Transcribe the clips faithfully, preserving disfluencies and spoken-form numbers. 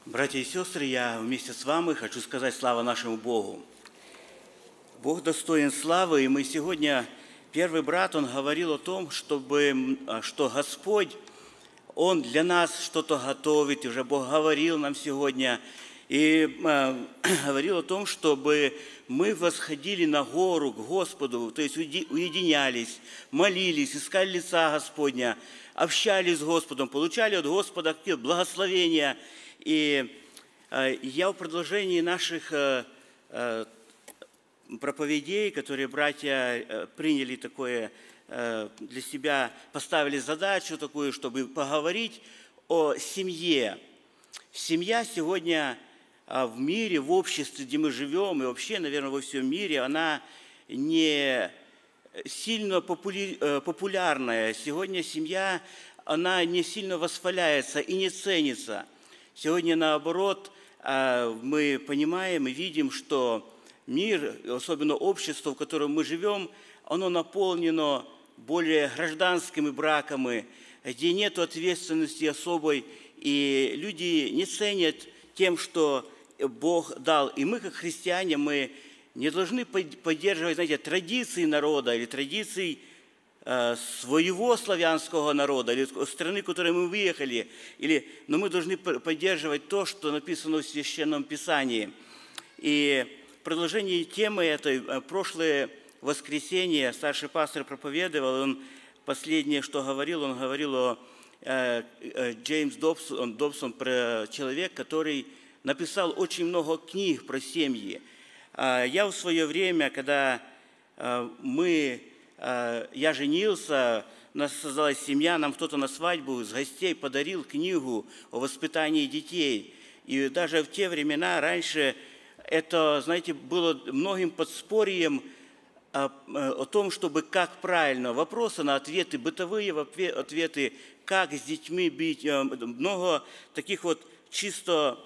Братья и сестры, я вместе с вами хочу сказать слава нашему Богу. Бог достоин славы, и мы сегодня, первый брат, он говорил о том, чтобы, что Господь, Он для нас что-то готовит, и уже Бог говорил нам сегодня, и э, говорил о том, чтобы мы восходили на гору к Господу, то есть уединялись, молились, искали лица Господня, общались с Господом, получали от Господа какие благословения. И э, я в продолжении наших э, э, проповедей, которые братья э, приняли такое э, для себя, поставили задачу такую, чтобы поговорить о семье. Семья сегодня э, в мире, в обществе, где мы живем, и вообще, наверное, во всем мире, она не сильно попули, э, популярная. Сегодня семья, она не сильно восхваляется и не ценится. Сегодня, наоборот, мы понимаем и видим, что мир, особенно общество, в котором мы живем, оно наполнено более гражданскими браками, где нет ответственности особой, и люди не ценят тем, что Бог дал. И мы, как христиане, мы не должны поддерживать, знаете, традиции народа или традиции своего славянского народа, или страны, в которой мы выехали, или, но мы должны поддерживать то, что написано в Священном Писании. И в продолжении темы этой, прошлое воскресенье старший пастор проповедовал, он последнее, что говорил, он говорил о э, э, Джеймс Добсон, Добсон, про человека, который написал очень много книг про семьи. Э, я в свое время, когда э, мы я женился, у нас создалась семья, нам кто-то на свадьбу с гостей подарил книгу о воспитании детей. И даже в те времена, раньше, это, знаете, было многим подспорьем о, о том, чтобы как правильно, вопросы на ответы, бытовые ответы, как с детьми быть, много таких вот чисто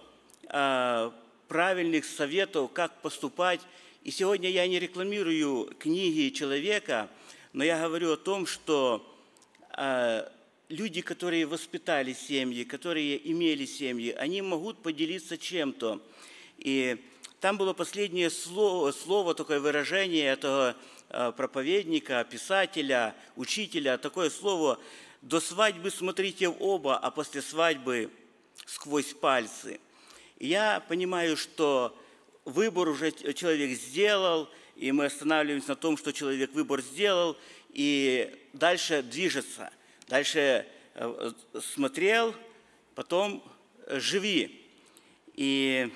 правильных советов, как поступать. И сегодня я не рекламирую книги человека, но я говорю о том, что э, люди, которые воспитали семьи, которые имели семьи, они могут поделиться чем-то. И там было последнее слово, слово такое выражение этого э, проповедника, писателя, учителя, такое слово: «До свадьбы смотрите в оба, а после свадьбы сквозь пальцы». И я понимаю, что выбор уже человек сделал, и мы останавливаемся на том, что человек выбор сделал, и дальше движется. Дальше смотрел, потом живи. И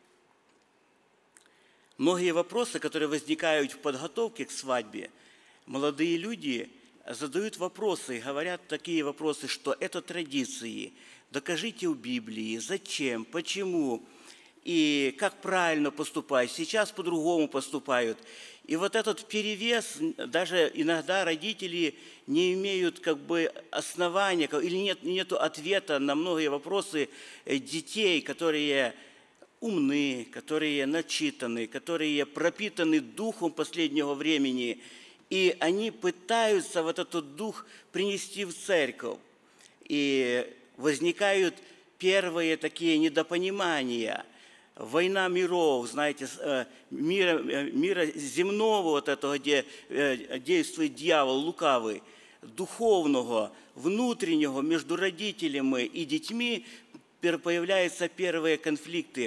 многие вопросы, которые возникают в подготовке к свадьбе, молодые люди задают вопросы, говорят такие вопросы, что это традиции. Докажите в Библии, зачем, почему, и как правильно поступать. Сейчас по-другому поступают. И вот этот перевес, даже иногда родители не имеют как бы основания, или нет, нет ответа на многие вопросы детей, которые умны, которые начитаны, которые пропитаны духом последнего времени. И они пытаются вот этот дух принести в церковь. И возникают первые такие недопонимания. Война миров, знаете, мира, мира земного, вот этого, где действует дьявол лукавый, духовного, внутреннего, между родителями и детьми появляются первые конфликты.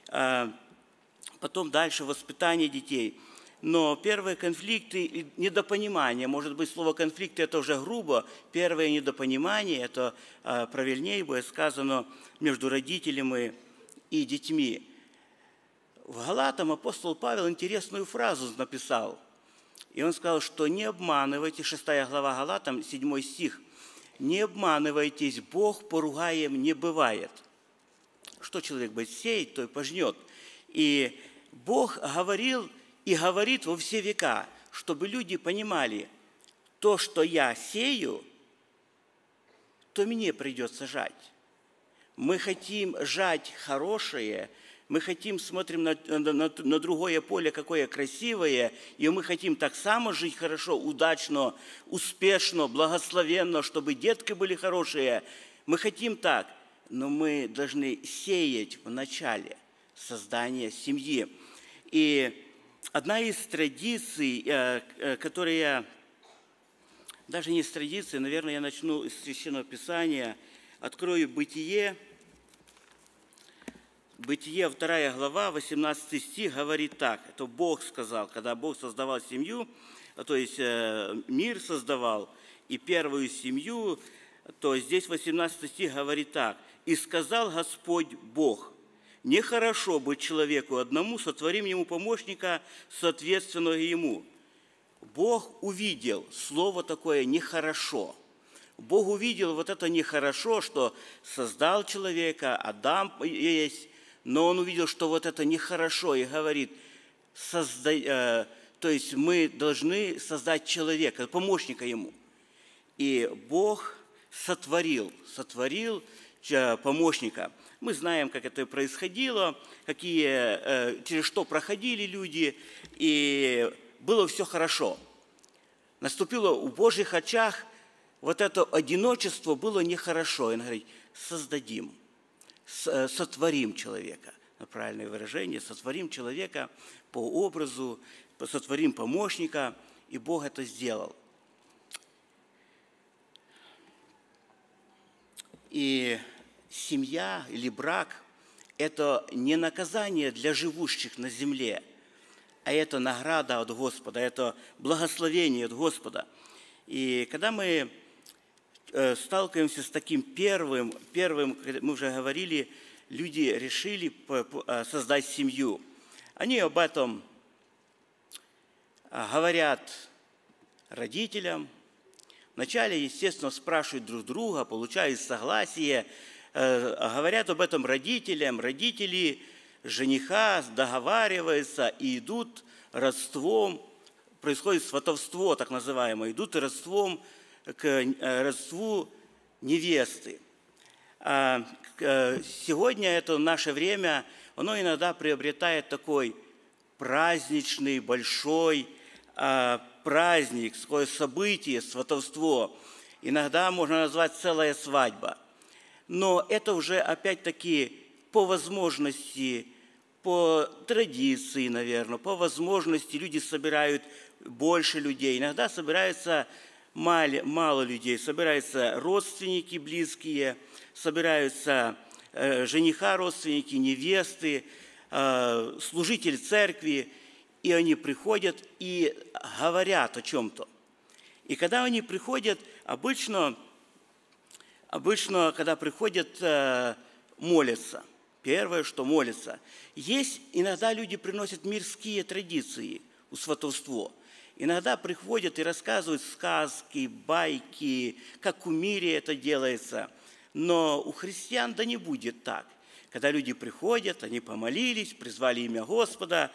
Потом дальше воспитание детей. Но первые конфликты, недопонимание, может быть, слово «конфликты» – это уже грубо, первое недопонимание, это правильнее будет сказано, между родителями и детьми. В Галатам апостол Павел интересную фразу написал. И он сказал, что не обманывайте, шестая глава Галатам, седьмой стих, не обманывайтесь, Бог поругаем не бывает. Что человек будет сеять, то и пожнет. И Бог говорил и говорит во все века, чтобы люди понимали, то, что я сею, то мне придется жать. Мы хотим жать хорошее, мы хотим, смотрим на, на, на другое поле, какое красивое, и мы хотим так само жить хорошо, удачно, успешно, благословенно, чтобы детки были хорошие. Мы хотим так. но мы должны сеять в начале создания семьи. И одна из традиций, которая, даже не из традиций, наверное, я начну из Священного Писания, открою Бытие. Бытие, вторая глава, восемнадцатый стих, говорит так. Это Бог сказал, когда Бог создавал семью, то есть мир создавал, и первую семью, то здесь восемнадцатый стих говорит так. «И сказал Господь Бог, нехорошо быть человеку одному, сотворим ему помощника, соответственного ему». Бог увидел слово такое «нехорошо». Бог увидел вот это нехорошо, что создал человека, Адам есть, но он увидел, что вот это нехорошо, и говорит, созда... э, то есть мы должны создать человека, помощника ему. И Бог сотворил, сотворил помощника. Мы знаем, как это происходило, какие, э, через что проходили люди, и было все хорошо. Наступило в Божьих очах, вот это одиночество было нехорошо. И он говорит, создадим. Сотворим человека, правильное выражение, сотворим человека по образу, сотворим помощника, и Бог это сделал. И семья или брак – это не наказание для живущих на земле, а это награда от Господа, это благословение от Господа. И когда мы сталкиваемся с таким первым, первым, мы уже говорили, люди решили создать семью. Они об этом говорят родителям. Вначале, естественно, спрашивают друг друга, получают согласие, говорят об этом родителям. Родители жениха договариваются и идут родством, происходит сватовство, так называемое, идут родством к родству невесты. Сегодня это наше время, оно иногда приобретает такой праздничный, большой праздник, такое событие, сватовство. Иногда можно назвать целая свадьба. Но это уже опять-таки по возможности, по традиции, наверное, по возможности люди собирают больше людей. Иногда собираются Мало, мало людей, собираются родственники близкие, собираются э, жениха, родственники, невесты, э, служитель церкви, и они приходят и говорят о чем-то. И когда они приходят, обычно, обычно когда приходят, э, молятся. Первое, что молятся. Есть, иногда люди приносят мирские традиции у сватовства. Иногда приходят и рассказывают сказки, байки, как в мире это делается. Но у христиан да не будет так. Когда люди приходят, они помолились, призвали имя Господа.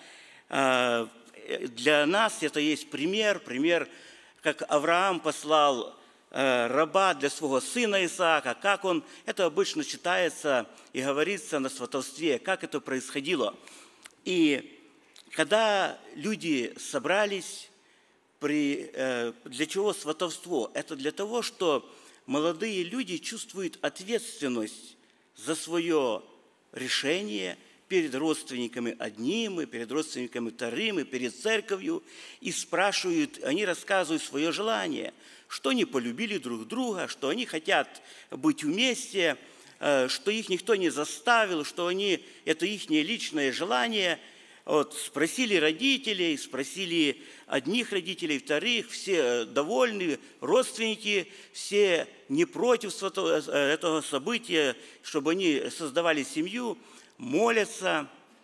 Для нас это есть пример, пример, как Авраам послал раба для своего сына Исаака, как он, это обычно читается и говорится на сватовстве, как это происходило. И когда люди собрались, При, э, для чего сватовство? Это для того, что молодые люди чувствуют ответственность за свое решение перед родственниками одним, и перед родственниками вторым, и перед церковью, и спрашивают, они рассказывают свое желание, что они полюбили друг друга, что они хотят быть вместе, э, что их никто не заставил, что они, это их личное желание. Вот, спросили родителей, спросили одних родителей, вторых, все довольны, родственники, все не против этого события, чтобы они создавали семью, молятся.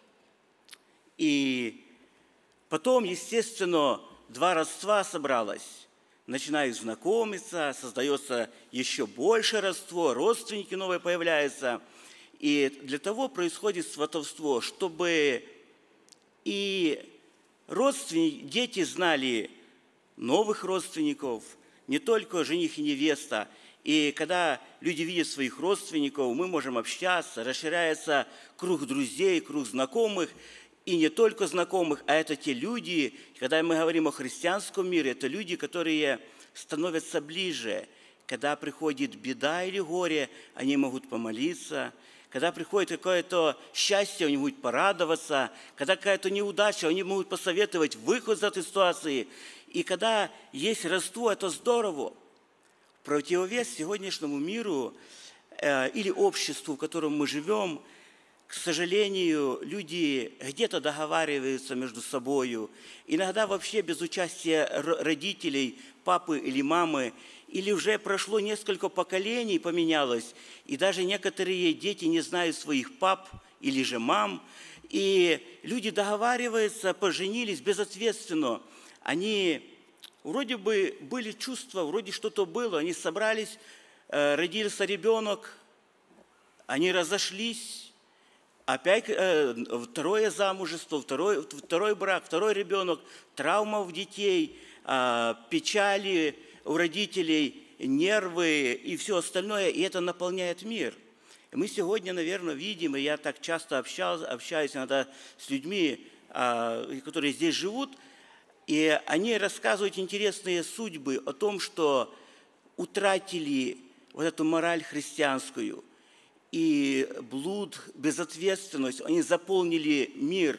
И потом, естественно, два родства собралось, начинают знакомиться, создается еще больше родство, родственники новые появляются. И для того происходит сватовство, чтобы и родственники, дети знали новых родственников, не только жених и невеста. И когда люди видят своих родственников, мы можем общаться, расширяется круг друзей, круг знакомых, и не только знакомых, а это те люди, когда мы говорим о христианском мире, это люди, которые становятся ближе, когда приходит беда или горе, они могут помолиться. Когда приходит какое-то счастье, они могут порадоваться. Когда какая-то неудача, они могут посоветовать выход из этой ситуации. И когда есть родство, это здорово. В противовес сегодняшнему миру э, или обществу, в котором мы живем, к сожалению, люди где-то договариваются между собой, иногда вообще без участия родителей, папы или мамы, или уже прошло несколько поколений, поменялось, и даже некоторые дети не знают своих пап или же мам, и люди договариваются, поженились безответственно. Они, вроде бы были чувства, вроде что-то было, они собрались, родился ребенок, они разошлись, опять э, второе замужество, второй, второй брак, второй ребенок, травма у детей, э, печали у родителей, нервы и все остальное, и это наполняет мир. И мы сегодня, наверное, видим, и я так часто общался, общаюсь иногда с людьми, э, которые здесь живут, и они рассказывают интересные судьбы о том, что утратили вот эту мораль христианскую, и блуд, безответственность, они заполнили мир.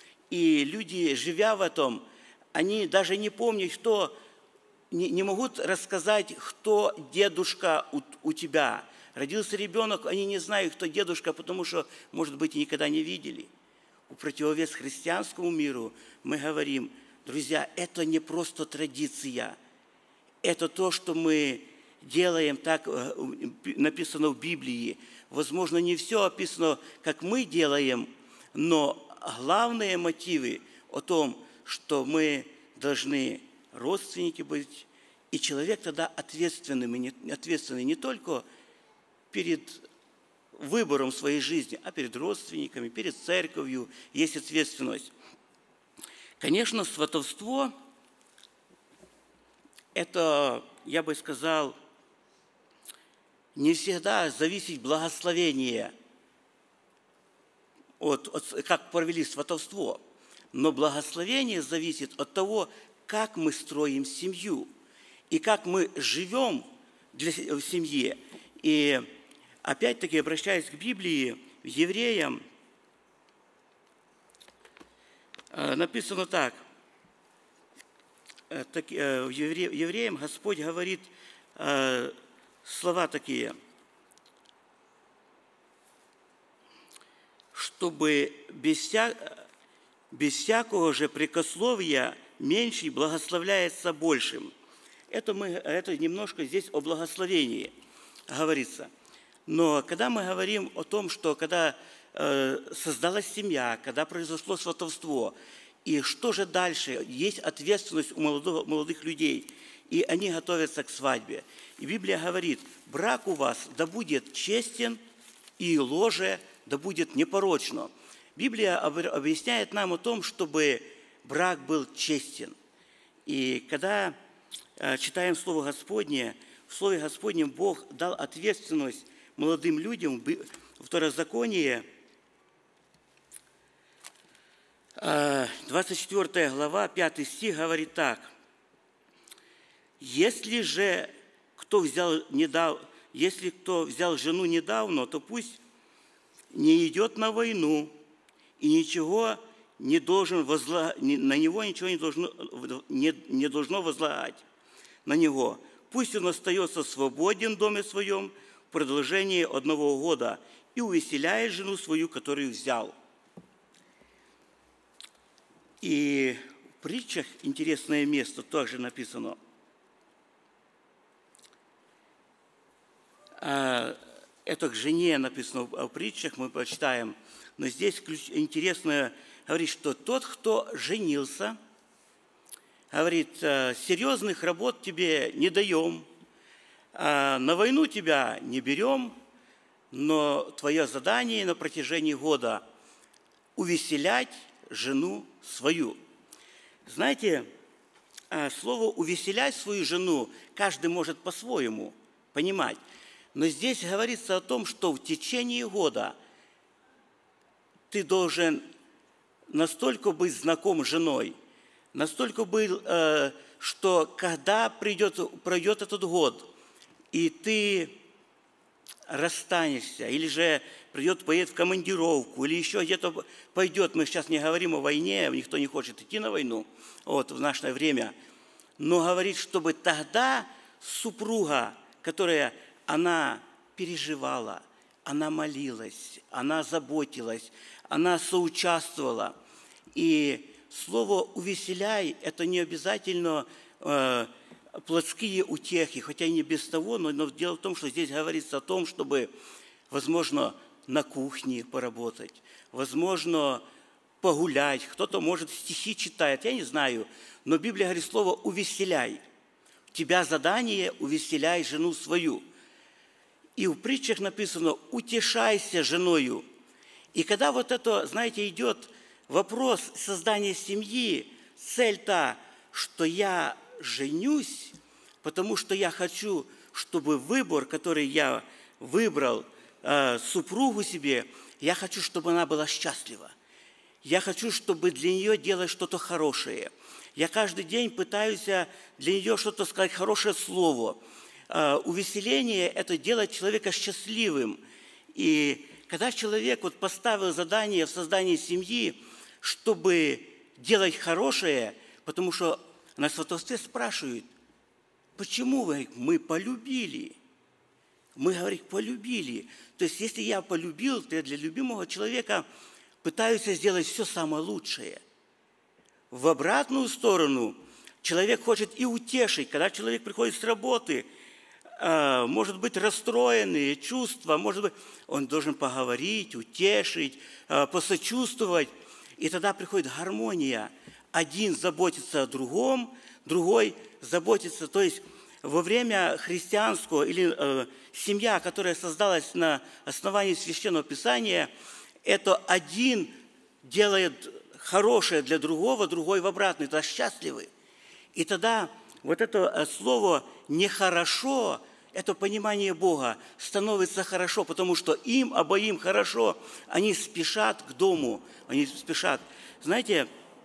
И люди, живя в этом, они даже не помнят, что, не, не могут рассказать, кто дедушка у, у тебя. Родился ребенок, они не знают, кто дедушка, потому что, может быть, и никогда не видели. В противовес христианскому миру мы говорим, друзья, это не просто традиция, это то, что мы делаем, так написано в Библии. Возможно, не все описано, как мы делаем, но главные мотивы о том, что мы должны родственники быть, и человек тогда ответственным, и не, ответственный не только перед выбором своей жизни, а перед родственниками, перед церковью есть ответственность. Конечно, сватовство – это, я бы сказал, не всегда зависит благословение, от, от, как провели сватовство, но благословение зависит от того, как мы строим семью и как мы живем для, в семье. И опять-таки, обращаясь к Библии, в Евреям написано так, так в Евреям Господь говорит слова такие, чтобы без, вся, без всякого же прикословия меньший благословляется большим. Это, мы, это немножко здесь о благословении говорится. Но когда мы говорим о том, что когда э, создалась семья, когда произошло сватовство, и что же дальше, есть ответственность у молодого, молодых людей, и они готовятся к свадьбе. И Библия говорит, брак у вас да будет честен, и ложе да будет непорочно. Библия объясняет нам о том, чтобы брак был честен. И когда читаем Слово Господне, в Слове Господнем Бог дал ответственность молодым людям. Второзаконие, двадцать четвёртая глава, пятый стих говорит так. Если же кто взял, недав... Если кто взял жену недавно, то пусть не идет на войну и ничего не должен возла... на него ничего не должно, не, не должно возлагать на него. Пусть он остается свободен в доме своем в продолжении одного года и увеселяет жену свою, которую взял. И в притчах интересное место также написано. Это к жене написано в притчах, мы прочитаем. Но здесь интересно говорит, что тот, кто женился, говорит, серьезных работ тебе не даем, на войну тебя не берем, но твое задание на протяжении года – увеселять жену свою. Знаете, слово «увеселять свою жену» каждый может по-своему понимать. Но здесь говорится о том, что в течение года ты должен настолько быть знаком с женой, настолько быть, что когда придет, пройдет этот год, и ты расстанешься, или же придет, поедет в командировку, или еще где-то пойдет. Мы сейчас не говорим о войне, никто не хочет идти на войну вот, в наше время. Но говорит, чтобы тогда супруга, которая, она переживала, она молилась, она заботилась, она соучаствовала. И слово «увеселяй» – это не обязательно э, плотские утехи, хотя и не без того, но, но дело в том, что здесь говорится о том, чтобы, возможно, на кухне поработать, возможно, погулять, кто-то, может, стихи читает, я не знаю, но Библия говорит слово «увеселяй». У тебя задание «увеселяй жену свою». И в притчах написано «утешайся женою». И когда вот это, знаете, идет вопрос создания семьи, цель та, что я женюсь, потому что я хочу, чтобы выбор, который я выбрал, э, супругу себе, я хочу, чтобы она была счастлива. Я хочу, чтобы для нее делать что-то хорошее. Я каждый день пытаюсь для нее что-то сказать, хорошее слово. Э, увеселение – это делать человека счастливым. И когда человек вот поставил задание в создании семьи, чтобы делать хорошее, потому что на сватовстве спрашивают, почему вы? Мы полюбили. Мы, говорим, полюбили. То есть, если я полюбил, то я для любимого человека пытаюсь сделать все самое лучшее. В обратную сторону человек хочет и утешить. Когда человек приходит с работы, может быть, расстроенные чувства, может быть, он должен поговорить, утешить, посочувствовать. И тогда приходит гармония. Один заботится о другом, другой заботится. То есть во время христианского или э, семья, которая создалась на основании Священного Писания, это один делает хорошее для другого, другой в обратную, это счастливый. И тогда вот это слово «нехорошо», это понимание Бога, становится хорошо, потому что им обоим хорошо, они спешат к дому, они спешат. Знаете,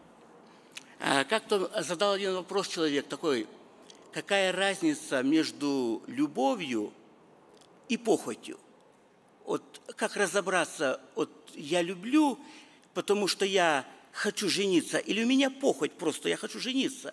как-то задал один вопрос человек такой, какая разница между любовью и похотью? Вот как разобраться, вот я люблю, потому что я хочу жениться, или у меня похоть просто, я хочу жениться?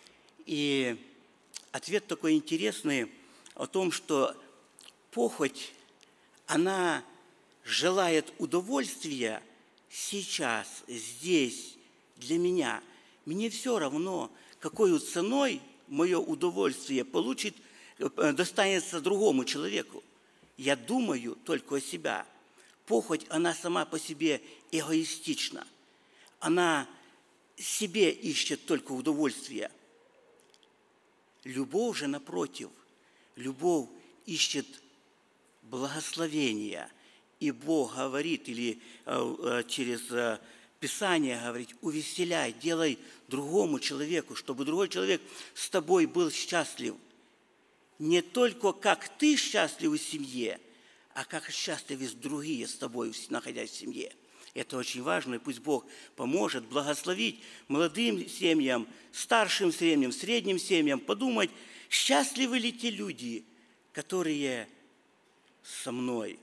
И ответ такой интересный о том, что похоть, она желает удовольствия сейчас, здесь, для меня. Мне все равно, какой ценой мое удовольствие получит, достанется другому человеку. Я думаю только о себе. Похоть, она сама по себе эгоистична. Она себе ищет только удовольствия. Любовь же, напротив, любовь ищет благословения. И Бог говорит, или э, через э, Писание говорит, увеселяй, делай другому человеку, чтобы другой человек с тобой был счастлив. Не только как ты счастлив в семье, а как счастливы другие с тобой, находясь в семье. Это очень важно, и пусть Бог поможет благословить молодым семьям, старшим семьям, средним семьям, подумать, счастливы ли те люди, которые со мной.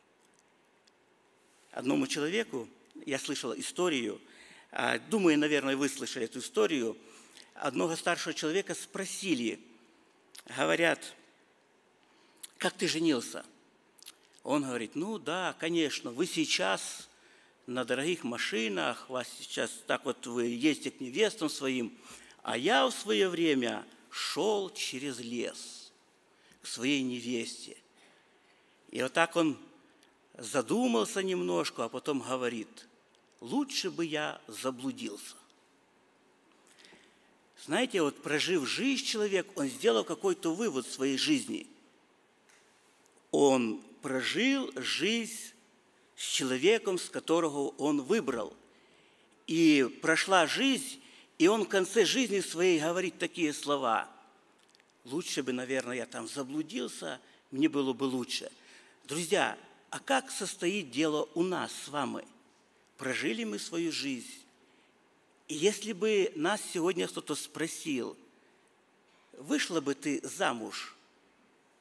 Одному человеку, я слышал историю, думаю, наверное, вы слышали эту историю, одного старшего человека спросили, говорят, как ты женился? Он говорит, ну да, конечно, вы сейчас на дорогих машинах, вас сейчас так вот вы ездите к невестам своим, а я в свое время шел через лес к своей невесте. И вот так он задумался немножко, а потом говорит, лучше бы я заблудился. Знаете, вот прожив жизнь человек, он сделал какой-то вывод в своей жизни. Он прожил жизнь с человеком, с которого он выбрал. И прошла жизнь, и он в конце жизни своей говорит такие слова. Лучше бы, наверное, я там заблудился, мне было бы лучше. Друзья, а как состоит дело у нас с вами? Прожили мы свою жизнь. И если бы нас сегодня кто-то спросил, вышла бы ты замуж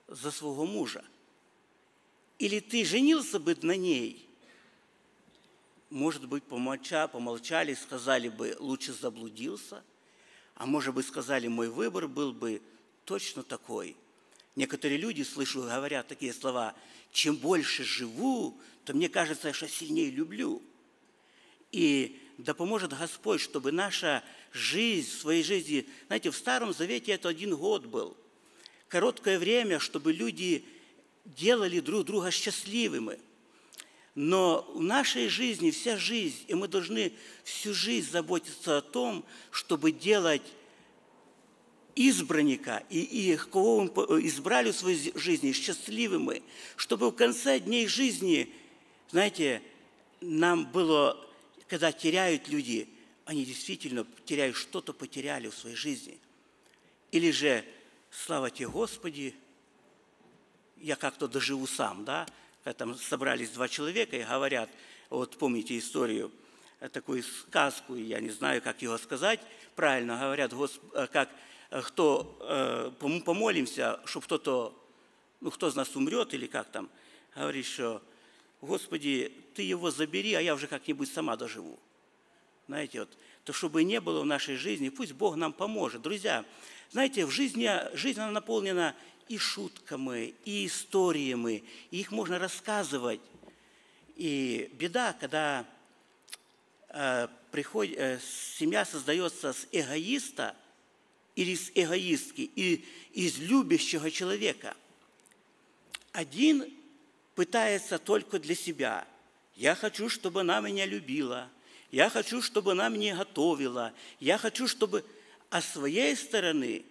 за своего мужа? Или ты женился бы на ней? Может быть, помолчали, помолчали, сказали бы, лучше заблудился. А может быть, сказали, мой выбор был бы точно такой. Некоторые люди, слышу, говорят такие слова: чем больше живу, то мне кажется, что сильнее люблю. И да поможет Господь, чтобы наша жизнь, в своей жизни, знаете, в Старом Завете это один год был. Короткое время, чтобы люди делали друг друга счастливыми. Но в нашей жизни вся жизнь, и мы должны всю жизнь заботиться о том, чтобы делать избранника и, и кого мы избрали в своей жизни счастливыми, чтобы в конце дней жизни, знаете, нам было, когда теряют люди, они действительно теряют что-то, потеряли в своей жизни. Или же, слава тебе, Господи, я как-то доживу сам, да? Когда там собрались два человека и говорят, вот помните историю, такую сказку, я не знаю, как его сказать правильно, говорят, как кто, помолимся, чтобы кто-то, ну, кто из нас умрет или как там, говорит, что, Господи, Ты его забери, а я уже как-нибудь сама доживу. Знаете, вот, то чтобы не было в нашей жизни, пусть Бог нам поможет. Друзья, знаете, в жизни, жизнь она наполнена и шутками, и историями, и их можно рассказывать. И беда, когда э, приходит, э, семья создается с эгоиста или с эгоистки, и из любящего человека. Один пытается только для себя. Я хочу, чтобы она меня любила. Я хочу, чтобы она мне готовила. Я хочу, чтобы... А с своей стороны...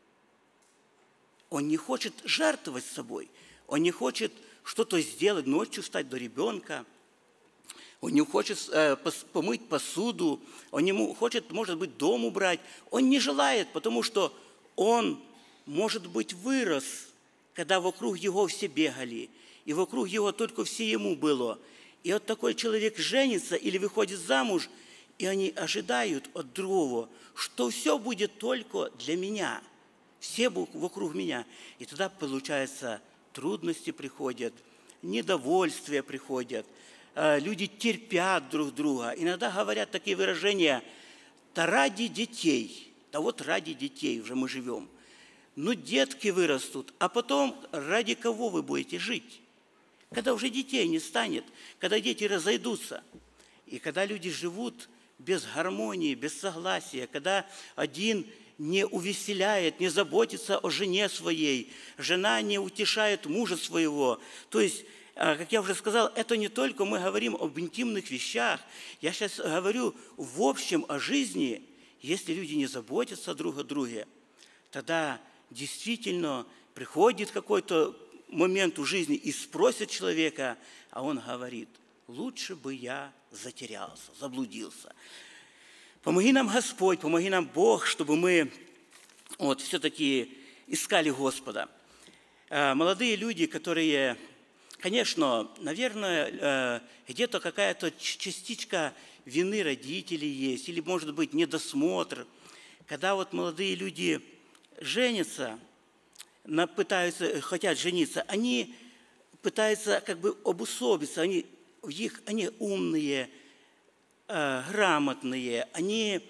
Он не хочет жертвовать собой, он не хочет что-то сделать, ночью встать до ребенка, он не хочет э, помыть посуду, он не хочет, может быть, дом убрать. Он не желает, потому что он, может быть, вырос, когда вокруг его все бегали, и вокруг его только все ему было. И вот такой человек женится или выходит замуж, и они ожидают от другого, что все будет только для меня. Все вокруг меня. И тогда, получается, трудности приходят, недовольствия приходят, люди терпят друг друга. Иногда говорят такие выражения: «Да ради детей». Да вот ради детей уже мы живем. Ну, детки вырастут, а потом ради кого вы будете жить? Когда уже детей не станет, когда дети разойдутся. И когда люди живут без гармонии, без согласия, когда один не увеселяет, не заботится о жене своей, жена не утешает мужа своего. То есть, как я уже сказал, это не только мы говорим об интимных вещах. Я сейчас говорю в общем о жизни. Если люди не заботятся друг о друге, тогда действительно приходит какой-то момент в жизни и спросит человека, а он говорит: лучше бы я затерялся, заблудился. Помоги нам, Господь, помоги нам, Бог, чтобы мы вот, все-таки искали Господа. Молодые люди, которые, конечно, наверное, где-то какая-то частичка вины родителей есть, или, может быть, недосмотр. Когда вот молодые люди женятся, пытаются, хотят жениться, они пытаются как бы обусобиться, они, их, они умные, грамотные, они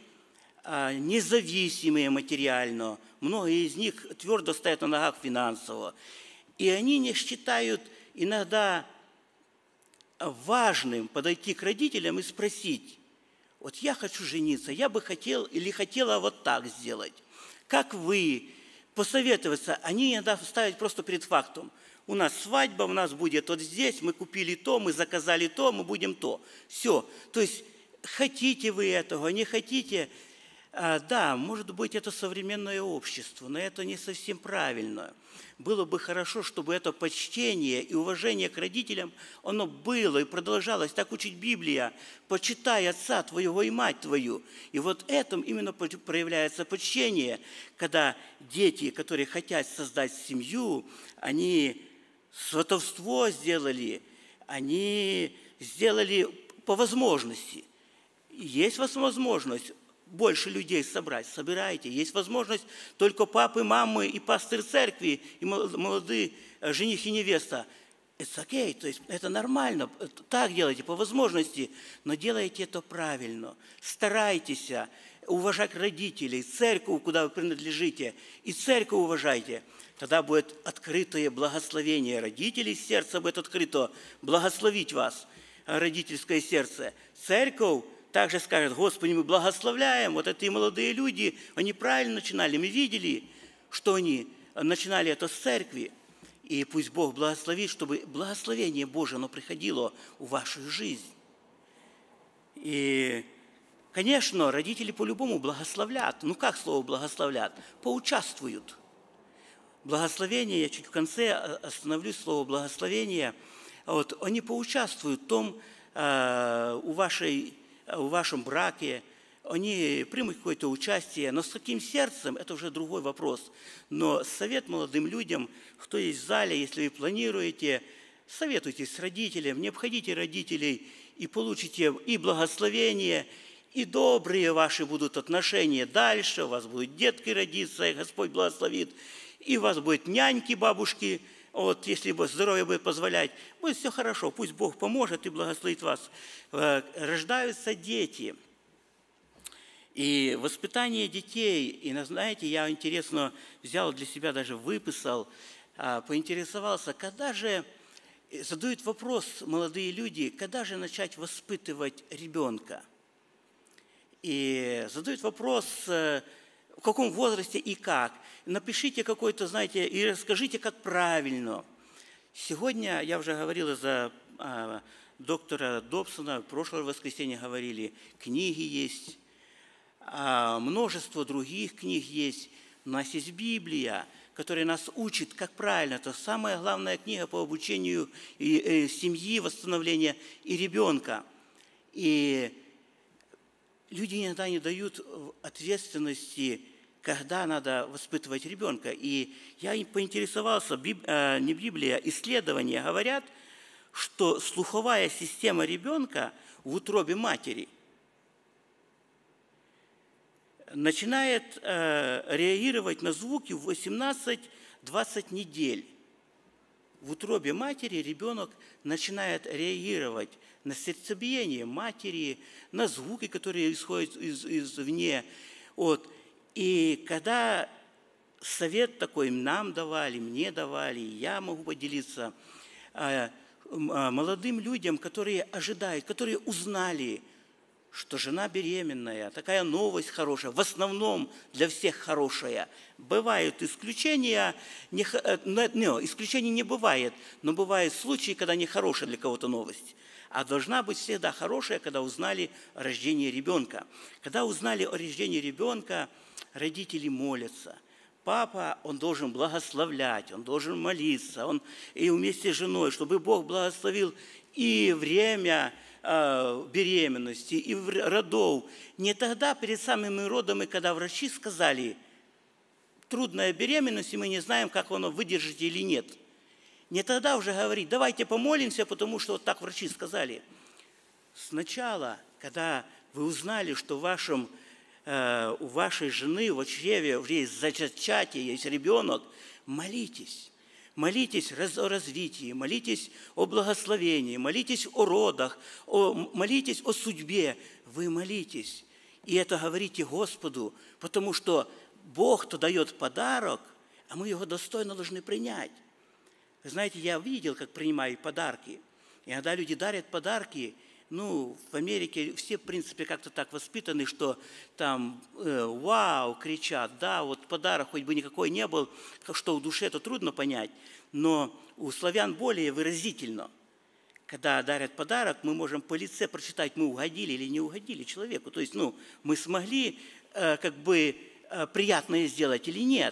независимые материально, многие из них твердо стоят на ногах финансово, и они не считают иногда важным подойти к родителям и спросить: вот я хочу жениться, я бы хотел или хотела вот так сделать, как вы, посоветоваться. Они иногда ставят просто перед фактом: у нас свадьба, у нас будет вот здесь, мы купили то, мы заказали то, мы будем то. Все. То есть хотите вы этого, не хотите, а, да, может быть, это современное общество, но это не совсем правильно. Было бы хорошо, чтобы это почтение и уважение к родителям, оно было и продолжалось. Так учит Библия: почитай отца твоего и мать твою. И вот этом именно проявляется почтение, когда дети, которые хотят создать семью, они сватовство сделали, они сделали по возможности. Есть возможность, больше людей собрать, собирайте. Есть возможность только папы, мамы и пастырь церкви, и молодые жених и невеста. Это окей, то есть это нормально, так делайте по возможности, но делайте это правильно. Старайтесь уважать родителей, церковь, куда вы принадлежите, и церковь уважайте. Тогда будет открытое благословение родителей, сердце будет открыто, благословить вас, родительское сердце. Церковь также скажет: Господи, мы благословляем. Вот эти молодые люди, они правильно начинали, мы видели, что они начинали это с церкви. И пусть Бог благословит, чтобы благословение Божие, оно приходило в вашу жизнь. И, конечно, родители по-любому благословлят. Ну, как слово благословлят? Поучаствуют. Благословение, я чуть в конце остановлюсь, слово благословение. Вот, они поучаствуют в том, э, у, вашей, у вашем браке, они примут какое-то участие, но с каким сердцем, это уже другой вопрос. Но совет молодым людям, кто есть в зале, если вы планируете, советуйтесь с родителем, не обходите родителей и получите и благословение, и добрые ваши будут отношения дальше, у вас будут детки родиться, и Господь благословит, и у вас будут няньки, бабушки, вот, если здоровье будет позволять, будет все хорошо, пусть Бог поможет и благословит вас. Рождаются дети. И воспитание детей, и, знаете, я интересно взял для себя, даже выписал, поинтересовался, когда же, задают вопрос молодые люди, когда же начать воспитывать ребенка? И задают вопрос, в каком возрасте и как. Напишите какой-то, знаете, и расскажите, как правильно. Сегодня, я уже говорил за доктора Добсона, в прошлое воскресенье говорили, книги есть, множество других книг есть. У нас есть Библия, которая нас учит, как правильно. Это самая главная книга по обучению семьи, восстановления и ребенка. И люди иногда не дают ответственности, когда надо воспитывать ребенка. И я поинтересовался, не Библия, исследования говорят, что слуховая система ребенка в утробе матери начинает э, реагировать на звуки в восемнадцать-двадцать недель. В утробе матери ребенок начинает реагировать на сердцебиение матери, на звуки, которые исходят из, извне. Вот. И когда совет такой нам давали, мне давали, я могу поделиться, э, э, молодым людям, которые ожидают, которые узнали, что жена беременная, такая новость хорошая, в основном для всех хорошая. Бывают исключения, не, не, исключений не бывает, но бывают случаи, когда нехорошая для кого-то новость. А должна быть всегда хорошая, когда узнали о рождении ребенка. Когда узнали о рождении ребенка, родители молятся. Папа, он должен благословлять, он должен молиться, он и вместе с женой, чтобы Бог благословил и время беременности и родов. Не тогда, перед самыми родами, когда врачи сказали, трудная беременность, и мы не знаем, как оно выдержит или нет. Не тогда уже говорить, давайте помолимся, потому что вот так врачи сказали. Сначала, когда вы узнали, что в вашем, э, у вашей жены в чреве есть зачатие, есть ребенок, молитесь. Молитесь о развитии, молитесь о благословении, молитесь о родах, о, молитесь о судьбе. Вы молитесь. И это говорите Господу, потому что Бог-то дает подарок, а мы его достойно должны принять. Вы знаете, я видел, как принимают подарки. Иногда люди дарят подарки. Ну, в Америке все, в принципе, как-то так воспитаны, что там э, «вау» кричат, да, вот подарок хоть бы никакой не был, что в душе это трудно понять, но у славян более выразительно. Когда дарят подарок, мы можем по лице прочитать, мы угодили или не угодили человеку. То есть, ну, мы смогли э, как бы э, приятное сделать или нет.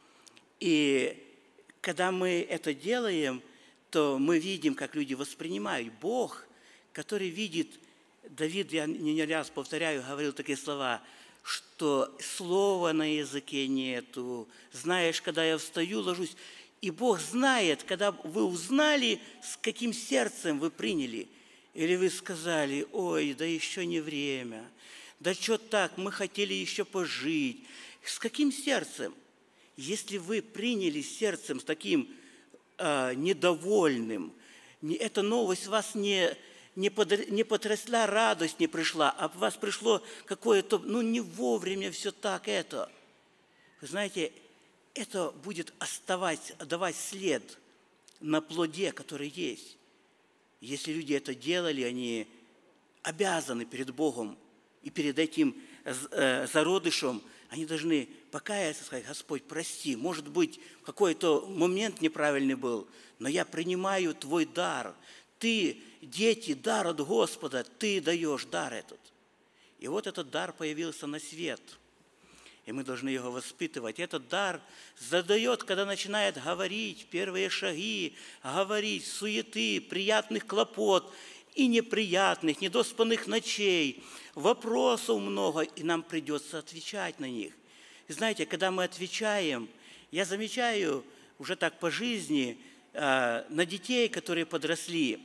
И когда мы это делаем, то мы видим, как люди воспринимают. Бог, который видит, Давид, я не раз повторяю, говорил такие слова, что слова на языке нету. Знаешь, когда я встаю, ложусь. И Бог знает, когда вы узнали, с каким сердцем вы приняли. Или вы сказали, ой, да еще не время. Да что так, мы хотели еще пожить. С каким сердцем? Если вы приняли сердцем с таким э, недовольным, не, эта новость вас не, не, под, не потрясла, радость не пришла, а в вас пришло какое-то, ну не вовремя все так это. Вы знаете, это будет оставать, давать след на плоде, который есть. Если люди это делали, они обязаны перед Богом и перед этим зародышем, они должны покаяться, сказать: Господь, прости, может быть, какой-то момент неправильный был, но я принимаю Твой дар. Ты, дети, дар от Господа, Ты даешь дар этот. И вот этот дар появился на свет, и мы должны его воспитывать. Этот дар задает, когда начинает говорить первые шаги, говорить суеты, приятных хлопот, и неприятных, недоспанных ночей, вопросов много, и нам придется отвечать на них. И знаете, когда мы отвечаем, я замечаю уже так по жизни э, на детей, которые подросли.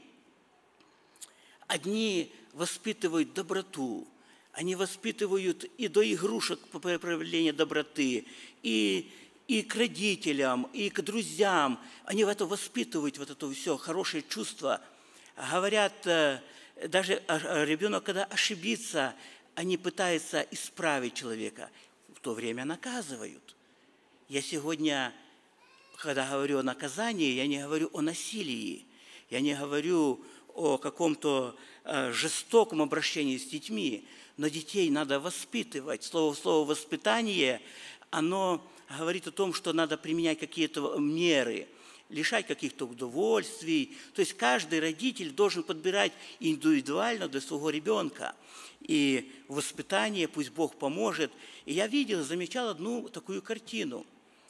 Одни воспитывают доброту, они воспитывают и до игрушек по проявлению доброты, и, и к родителям, и к друзьям. Они в это воспитывают, вот это все хорошее чувство. Говорят, даже ребенок, когда ошибится, они пытаются исправить человека, в то время наказывают. Я сегодня, когда говорю о наказании, я не говорю о насилии, я не говорю о каком-то жестоком обращении с детьми, но детей надо воспитывать. Слово в слово «воспитание», оно говорит о том, что надо применять какие-то меры, лишать каких-то удовольствий. То есть каждый родитель должен подбирать индивидуально для своего ребенка. И воспитание, пусть Бог поможет. И я видел, замечал одну такую картину.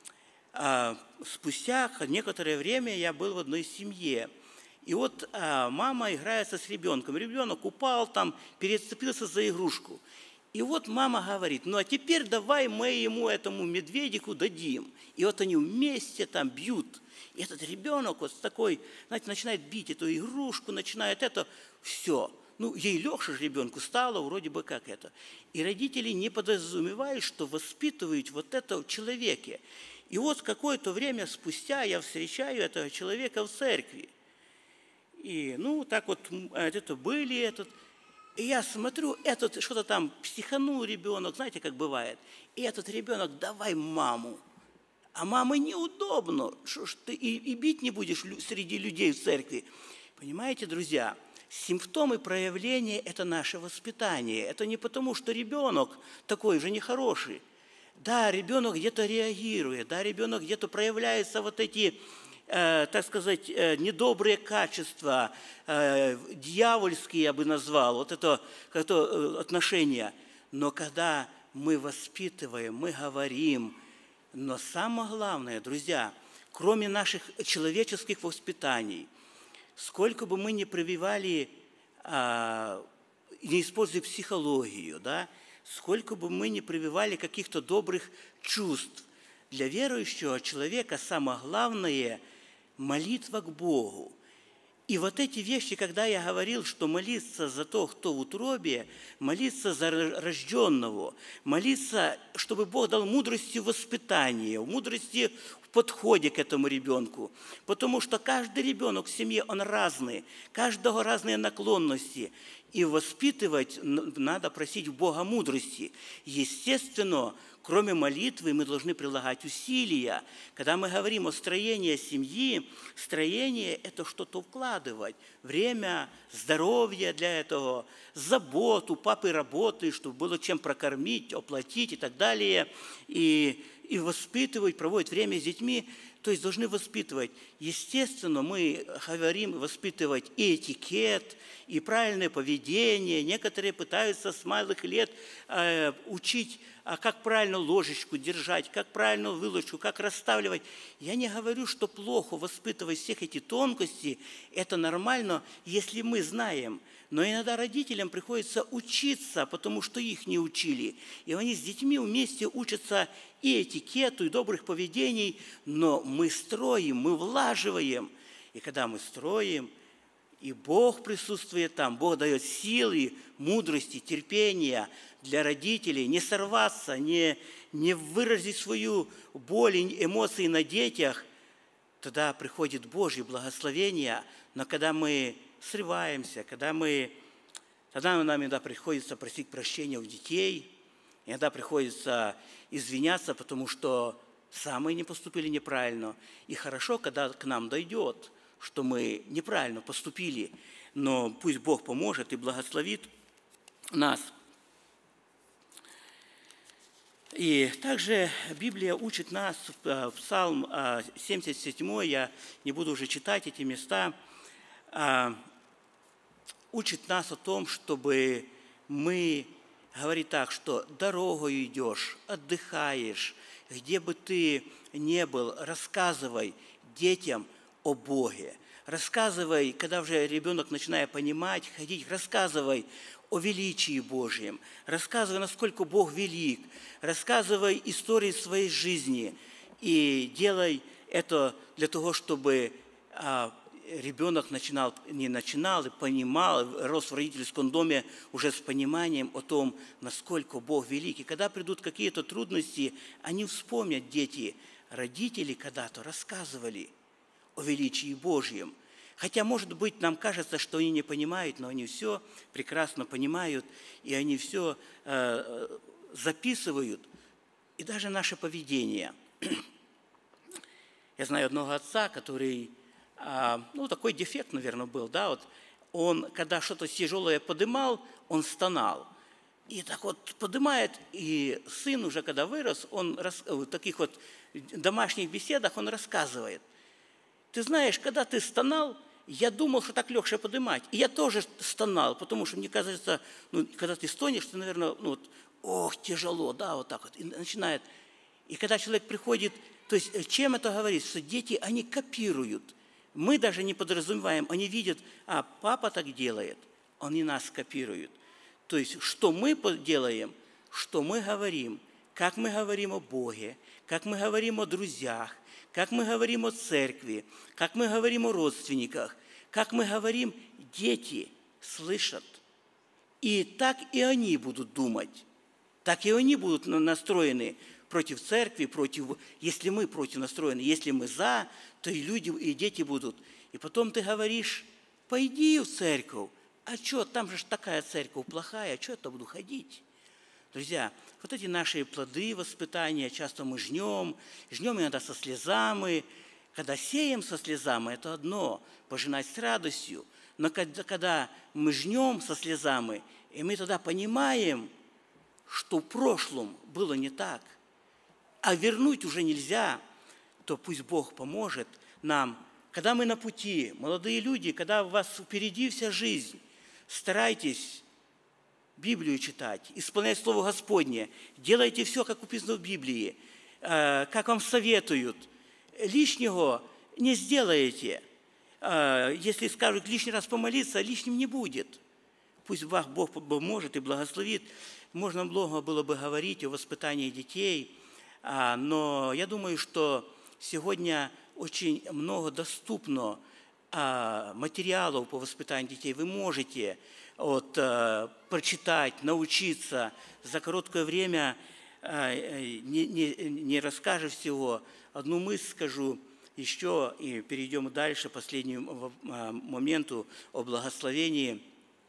Спустя некоторое время я был в одной семье. И вот мама играется с ребенком. Ребенок упал там, перецепился за игрушку. И вот мама говорит: ну а теперь давай мы ему, этому медведику, дадим. И вот они вместе там бьют. И этот ребенок вот такой, знаете, начинает бить эту игрушку, начинает это, все. Ну, ей легче же ребенку стало, вроде бы как это. И родители не подразумевают, что воспитывают вот это в человеке. И вот какое-то время спустя я встречаю этого человека в церкви. И, ну, так вот, это были этот... И я смотрю, этот что-то там психанул ребенок, знаете, как бывает. И этот ребенок: давай маму. А мамы неудобно, что ж ты и, и бить не будешь среди людей в церкви. Понимаете, друзья, симптомы проявления – это наше воспитание. Это не потому, что ребенок такой же нехороший. Да, ребенок где-то реагирует, да, ребенок где-то проявляются вот эти, э, так сказать, э, недобрые качества, э, дьявольские, я бы назвал, вот это, это э, отношение. Но когда мы воспитываем, мы говорим. Но самое главное, друзья, кроме наших человеческих воспитаний, сколько бы мы ни прививали, а, не используя психологию, да, сколько бы мы ни прививали каких-то добрых чувств, для верующего человека самое главное – молитва к Богу. И вот эти вещи, когда я говорил, что молиться за то, кто в утробе, молиться за рожденного, молиться, чтобы Бог дал мудрости в воспитании, мудрости в подходе к этому ребенку. Потому что каждый ребенок в семье, он разный, каждого разные наклонности. И воспитывать надо просить у Бога мудрости. Естественно, кроме молитвы мы должны прилагать усилия. Когда мы говорим о строении семьи, строение – это что-то вкладывать. Время, здоровье для этого, заботу, папы работы, чтобы было чем прокормить, оплатить и так далее. И, и воспитывать, проводить время с детьми. То есть должны воспитывать. Естественно, мы говорим воспитывать и этикет, и правильное поведение. Некоторые пытаются с малых лет э, учить, а как правильно ложечку держать, как правильно вилочку, как расставливать. Я не говорю, что плохо воспитывать всех эти тонкости. Это нормально, если мы знаем. Но иногда родителям приходится учиться, потому что их не учили. И они с детьми вместе учатся и этикету, и добрых поведений, но мы строим, мы влаживаем. И когда мы строим, И Бог присутствует там. Бог дает силы, мудрости, терпения для родителей не сорваться, не, не выразить свою боль, эмоции на детях. Тогда приходит Божье благословение. Но когда мы срываемся, когда мы... Тогда нам иногда приходится просить прощения у детей, иногда приходится извиняться, потому что сами не поступили неправильно. И хорошо, когда к нам дойдет, что мы неправильно поступили, но пусть Бог поможет и благословит нас. И также Библия учит нас, Псалм семьдесят семь, я не буду уже читать эти места, учит нас о том, чтобы мы, говорит так, что дорогою идешь, отдыхаешь, где бы ты ни был, рассказывай детям о Боге. Рассказывай, когда уже ребенок начинает понимать, ходить, рассказывай о величии Божьем, рассказывай, насколько Бог велик, рассказывай истории своей жизни и делай это для того, чтобы а, ребенок начинал, не начинал и понимал, рос в родительском доме уже с пониманием о том, насколько Бог велик. И когда придут какие-то трудности, они вспомнят, дети, родители когда-то рассказывали о величии Божьем. Хотя, может быть, нам кажется, что они не понимают, но они все прекрасно понимают, и они все э, записывают, и даже наше поведение. Я знаю одного отца, который, э, ну, такой дефект, наверное, был, да, вот он, когда что-то тяжелое подымал, он стонал. И так вот подымает, и сын уже, когда вырос, он в таких вот домашних беседах он рассказывает. Ты знаешь, когда ты стонал, я думал, что так легче поднимать. И я тоже стонал, потому что мне кажется, ну, когда ты стонешь, ты, наверное, ну, вот, ох, тяжело, да, вот так вот. И начинает. И когда человек приходит, то есть чем это говорит? Что дети, они копируют. Мы даже не подразумеваем, они видят, а папа так делает, они нас копируют. То есть что мы делаем, что мы говорим, как мы говорим о Боге, как мы говорим о друзьях, как мы говорим о церкви, как мы говорим о родственниках, как мы говорим, дети слышат. И так и они будут думать, так и они будут настроены против церкви, против, если мы против настроены, если мы за, то и люди, и дети будут. И потом ты говоришь, пойди в церковь, а что, там же такая церковь плохая, а что я буду ходить? Друзья, вот эти наши плоды воспитания, часто мы жнем, жнем иногда со слезами. Когда сеем со слезами, это одно, пожинать с радостью. Но когда, когда мы жнем со слезами, и мы тогда понимаем, что в прошлом было не так, а вернуть уже нельзя, то пусть Бог поможет нам. Когда мы на пути, молодые люди, когда у вас впереди вся жизнь, старайтесь Библию читать, исполнять Слово Господне, делайте все, как написано в Библии, как вам советуют. Лишнего не сделаете. Если скажут лишний раз помолиться, лишним не будет. Пусть Бог поможет и благословит. Можно много было бы говорить о воспитании детей, но я думаю, что сегодня очень много доступно материалов по воспитанию детей. Вы можете вот, прочитать, научиться за короткое время, не, не, не расскажешь всего. Одну мысль скажу еще, и перейдем дальше, к последнему моменту о благословении,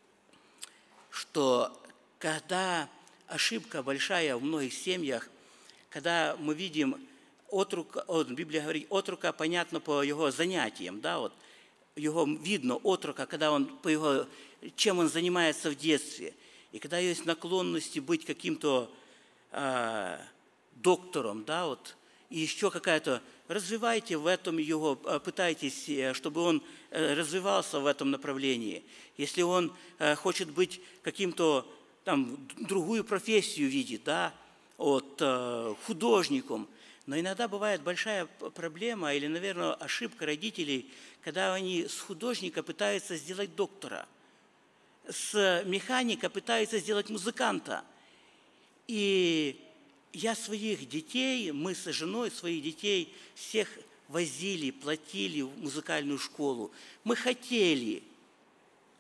что когда ошибка большая в многих семьях, когда мы видим отрука, вот, Библия говорит, отрука понятно по его занятиям, да, вот, его видно, отрука, когда он, по его, чем он занимается в детстве, и когда есть наклонности быть каким-то э, доктором, да, вот, и еще какая-то, развивайте в этом его, пытайтесь, чтобы он развивался в этом направлении. Если он э, хочет быть каким-то, там, другую профессию видит, да, вот, э, художником. Но иногда бывает большая проблема или, наверное, ошибка родителей, когда они с художника пытаются сделать доктора, с механика пытаются сделать музыканта. И я своих детей, мы с женой своих детей всех возили, платили в музыкальную школу. Мы хотели,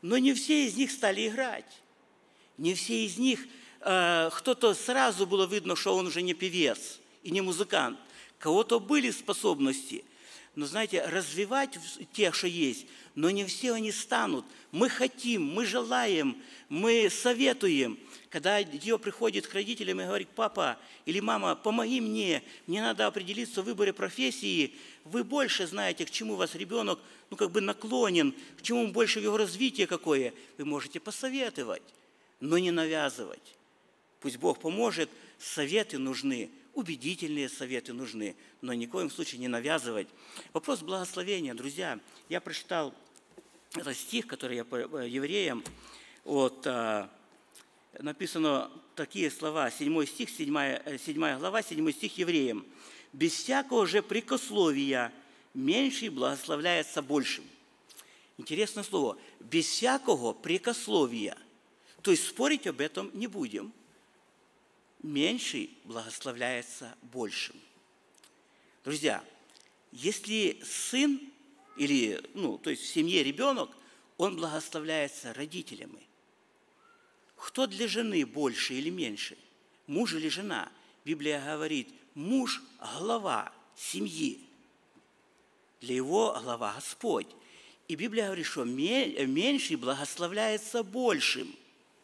Но не все из них стали играть. Не все из них, э, кто-то сразу было видно, что он уже не певец и не музыкант. Кого-то были способности. Но, знаете, развивать тех, что есть, но не все они станут. Мы хотим, мы желаем, мы советуем. Когда дитё приходит к родителям и говорит: папа или мама, помоги мне, мне надо определиться в выборе профессии, вы больше знаете, к чему вас ребенок ну, как бы наклонен, к чему больше его развитие какое, вы можете посоветовать, но не навязывать. Пусть Бог поможет, советы нужны, убедительные советы нужны, но ни в коем случае не навязывать. Вопрос благословения, друзья. Я прочитал этот стих, который я по евреям, вот, написано такие слова, седьмой стих, седьмая, седьмая глава, седьмой стих евреям. «Без всякого же прикословия меньший благословляется большим». Интересное слово. «Без всякого прикословия». То есть спорить об этом не будем. Меньший благословляется большим. Друзья, если сын, или, ну, то есть в семье ребенок, он благословляется родителями. Кто для жены больше или меньше? Муж или жена? Библия говорит, муж – глава семьи. Для его глава Господь. И Библия говорит, что меньший благословляется большим.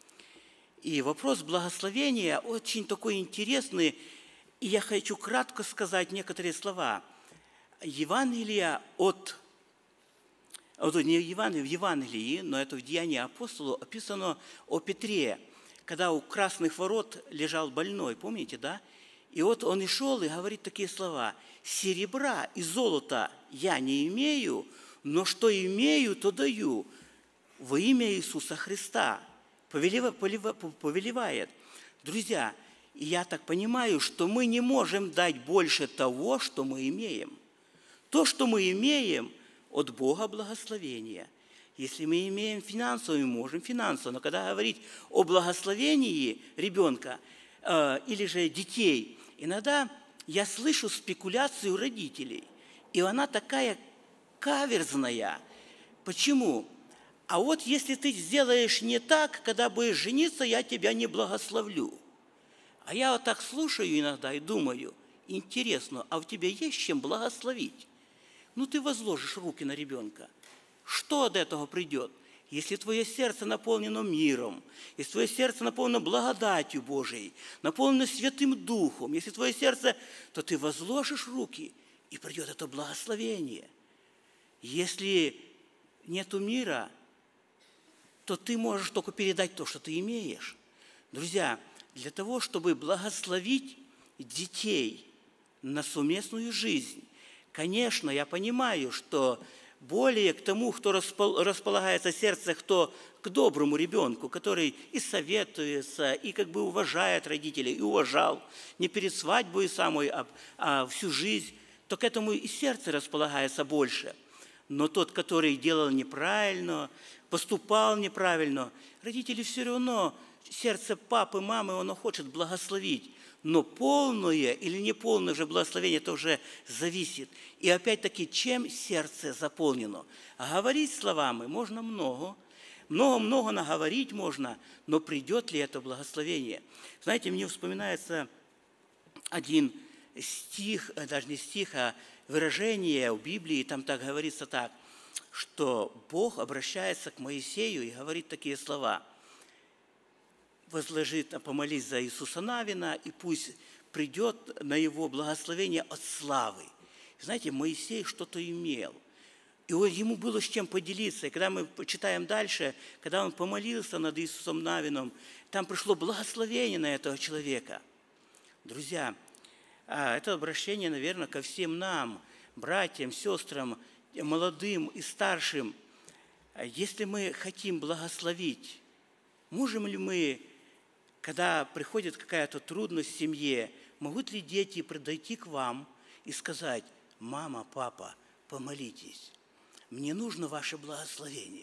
И вопрос благословения очень такой интересный, и я хочу кратко сказать некоторые слова. Евангелие от, вот не Евангелие, в Евангелии, но это в Деянии апостолов описано о Петре, когда у красных ворот лежал больной, помните, да? И вот он и шел и говорит такие слова: «Серебра и золота я не имею, но что имею, то даю во имя Иисуса Христа». Повелевает. Друзья, я так понимаю, что мы не можем дать больше того, что мы имеем. То, что мы имеем, от Бога благословение. Если мы имеем финансово, мы можем финансово. Но когда говорить о благословении ребенка э, или же детей, иногда я слышу спекуляцию родителей. И она такая каверзная. Почему? А вот если ты сделаешь не так, когда будешь жениться, я тебя не благословлю. А я вот так слушаю иногда и думаю, интересно, а у тебя есть чем благословить? Ну, ты возложишь руки на ребенка. Что от этого придет? Если твое сердце наполнено миром, если твое сердце наполнено благодатью Божией, наполнено Святым Духом, если твое сердце, то ты возложишь руки, и придет это благословение. Если нету мира, то ты можешь только передать то, что ты имеешь. Друзья, для того, чтобы благословить детей на совместную жизнь, конечно, я понимаю, что более к тому, кто располагается сердце, кто к доброму ребенку, который и советуется, и как бы уважает родителей, и уважал не перед свадьбой самой, а, а всю жизнь, то к этому и сердце располагается больше. Но тот, который делал неправильно, поступал неправильно, родители все равно, сердце папы, мамы, оно хочет благословить. Но полное или неполное же благословение, это уже зависит. И опять-таки, чем сердце заполнено? А говорить словами можно много, много-много наговорить можно, но придет ли это благословение? Знаете, мне вспоминается один стих, даже не стих, а выражение в Библии, там так говорится так, что Бог обращается к Моисею и говорит такие слова: возложи, помолись за Иисуса Навина, и пусть придет на его благословение от славы. Знаете, Моисей что-то имел, и ему было с чем поделиться. И когда мы читаем дальше, когда он помолился над Иисусом Навином, там пришло благословение на этого человека. Друзья, это обращение, наверное, ко всем нам, братьям, сестрам, молодым и старшим. Если мы хотим благословить, можем ли мы, когда приходит какая-то трудность в семье, могут ли дети подойти к вам и сказать: мама, папа, помолитесь, мне нужно ваше благословение?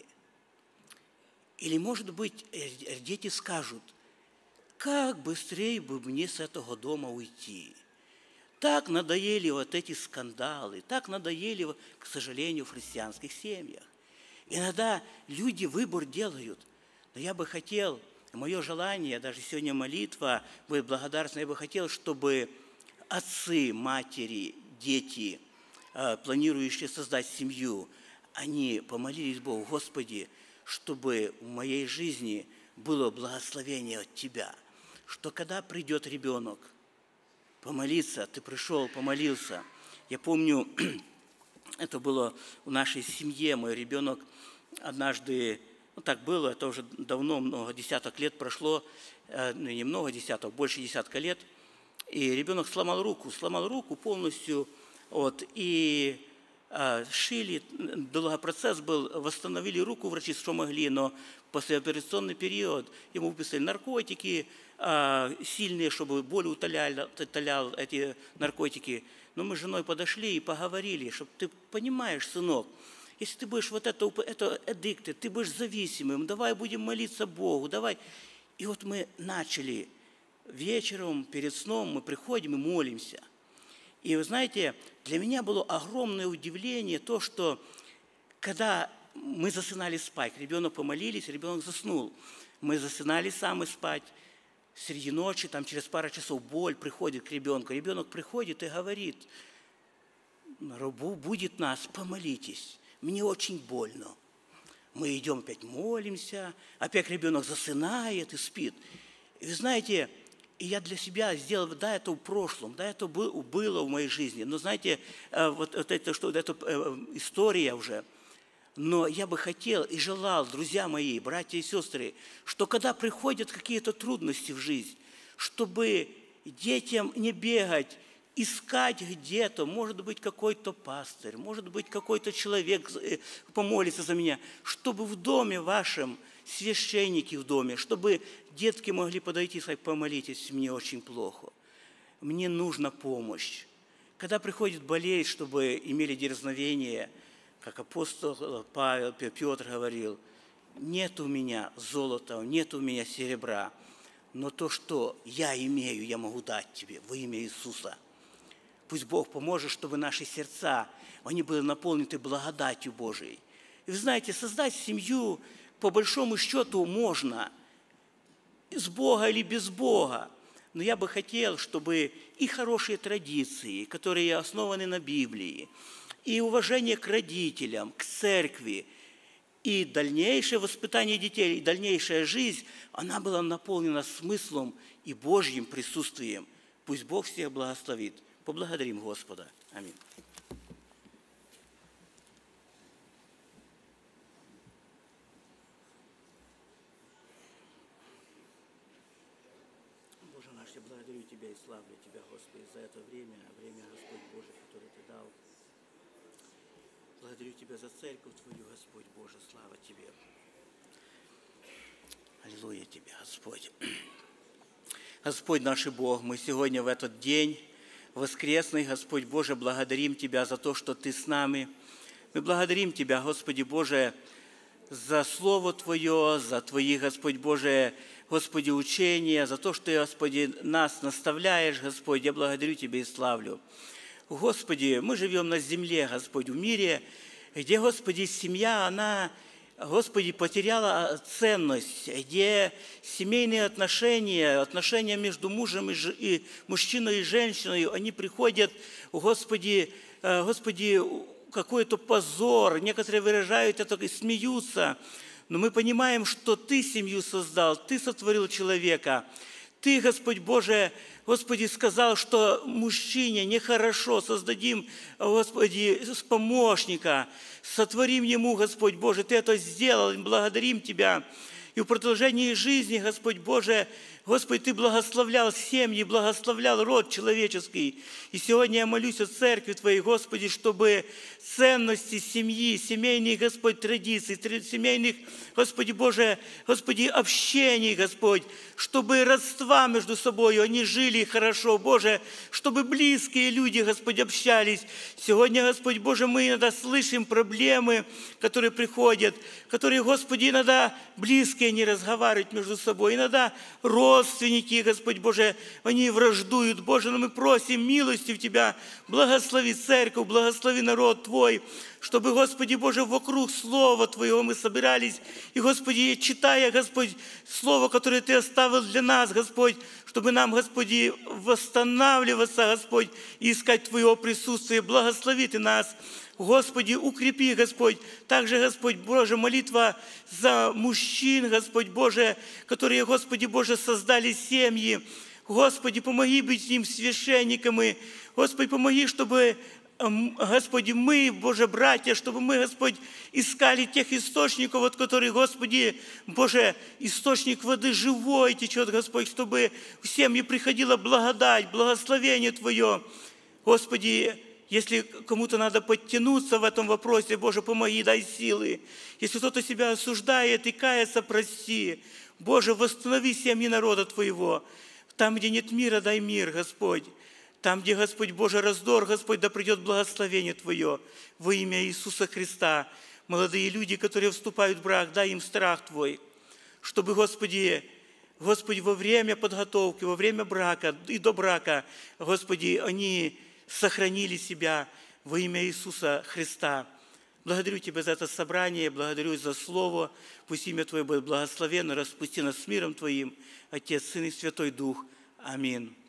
Или, может быть, дети скажут: как быстрее бы мне с этого дома уйти? Так надоели вот эти скандалы, так надоели, к сожалению, в христианских семьях. Иногда люди выбор делают. Но я бы хотел, мое желание, даже сегодня молитва будет благодарна, я бы хотел, чтобы отцы, матери, дети, планирующие создать семью, они помолились Богу: Господи, чтобы в моей жизни было благословение от Тебя, что когда придет ребенок, помолиться, ты пришел, помолился. Я помню, это было в нашей семье, мой ребенок однажды, ну так было, это уже давно, много десяток лет прошло, ну не много десяток, больше десятка лет, и ребенок сломал руку, сломал руку полностью, вот, и а, шили, долгий процесс был, восстановили руку врачи, что могли, но послеоперационный период ему выписали наркотики а, сильные, чтобы боль утолял, утолял эти наркотики. Но мы с женой подошли и поговорили, чтобы ты понимаешь, сынок, если ты будешь вот это, это addicted, ты будешь зависимым, давай будем молиться Богу, давай. И вот мы начали вечером, перед сном, мы приходим и молимся. И вы знаете, для меня было огромное удивление то, что когда мы засынали спать, ребенок помолились, ребенок заснул, мы засынали сами спать, среди ночи, там через пару часов боль приходит к ребенку, ребенок приходит и говорит: рабу будет нас, помолитесь, мне очень больно. Мы идем опять молимся, опять ребенок засынает и спит. И вы знаете, и я для себя сделал, да, это в прошлом, да, это было в моей жизни, но знаете, вот, вот это, что, это история уже. Но я бы хотел и желал, друзья мои, братья и сестры, что когда приходят какие-то трудности в жизнь, чтобы детям не бегать, искать где-то, может быть, какой-то пастырь, может быть, какой-то человек помолится за меня, чтобы в доме вашем, священники в доме, чтобы детки могли подойти и сказать: помолитесь, мне очень плохо, мне нужна помощь. Когда приходит болеть, чтобы имели дерзновение, как апостол Павел, Петр говорил: нет у меня золота, нет у меня серебра, но то, что я имею, я могу дать тебе во имя Иисуса. Пусть Бог поможет, чтобы наши сердца, они были наполнены благодатью Божией. И вы знаете, создать семью, по большому счету, можно с Бога или без Бога. Но я бы хотел, чтобы и хорошие традиции, которые основаны на Библии, и уважение к родителям, к церкви, и дальнейшее воспитание детей, и дальнейшая жизнь, она была наполнена смыслом и Божьим присутствием. Пусть Бог всех благословит. Поблагодарим Господа. Аминь. Боже наш, я благодарю Тебя и славлю Тебя, Господи, за это время, время, Господь Божий, которое Ты дал. Благодарю Тебя за церковь Твою, Господь Боже, слава Тебе. Аллилуйя Тебе, Господь. Господь наш и Бог, мы сегодня в этот день воскресный, Господь Боже, благодарим Тебя за то, что Ты с нами. Мы благодарим Тебя, Господи Боже, за Слово Твое, за Твои, Господь Боже, Господи, учения, за то, что Ты, Господи, нас наставляешь, Господь. Я благодарю Тебя и славлю. Господи, мы живем на земле, Господь, в мире, где, Господи, семья, она, Господи, потеряла ценность, где семейные отношения, отношения между мужем и, ж... и мужчиной и женщиной, они приходят, Господи, Господи, какой-то позор, некоторые выражают это и смеются, но мы понимаем, что Ты семью создал, Ты сотворил человека, Ты, Господь Боже, Господи, сказал, что мужчине нехорошо, создадим, Господи, помощника, сотворим ему, Господь Боже, Ты это сделал, благодарим Тебя. И в продолжении жизни, Господь Боже, Господи, Ты благословлял семьи, благословлял род человеческий. И сегодня я молюсь о церкви Твоей, Господи, чтобы ценности семьи, семейных, Господь, традиций, семейных, Господи Боже, Господи, общений, Господь, чтобы родства между собой, они жили хорошо, Боже, чтобы близкие люди, Господь, общались. Сегодня, Господь Боже, мы иногда слышим проблемы, которые приходят, которые, Господи, иногда близкие не разговаривают между собой, иногда родственники, Господь Боже, они враждуют, Боже, но мы просим милости в Тебя, благослови церковь, благослови народ Твой, чтобы, Господи Боже, вокруг Слова Твоего мы собирались, и, Господи, читая, Господь, Слово, которое Ты оставил для нас, Господь, чтобы нам, Господи, восстанавливаться, Господь, и искать Твоего присутствия. Благослови Ты нас, Господи, укрепи, Господь. Также, Господь Боже, молитва за мужчин, Господь Боже, которые, Господи Боже, создали семьи. Господи, помоги быть им священниками. Господи, помоги, чтобы, Господи, мы, Боже, братья, чтобы мы, Господь, искали тех источников, от которых, Господи, Боже, источник воды живой течет, Господь, чтобы в семьи приходила благодать, благословение Твое. Господи, если кому-то надо подтянуться в этом вопросе, Боже, помоги, дай силы. Если кто-то себя осуждает и кается, прости. Боже, восстанови семьи народа Твоего. Там, где нет мира, дай мир, Господь. Там, где, Господь Боже, раздор, Господь, да придет благословение Твое во имя Иисуса Христа. Молодые люди, которые вступают в брак, дай им страх Твой, чтобы, Господи, Господи, во время подготовки, во время брака и до брака, Господи, они сохранили себя во имя Иисуса Христа. Благодарю Тебя за это собрание, благодарю за Слово. Пусть имя Твое будет благословенно, распусти нас с миром Твоим, Отец, Сын и Святой Дух. Аминь.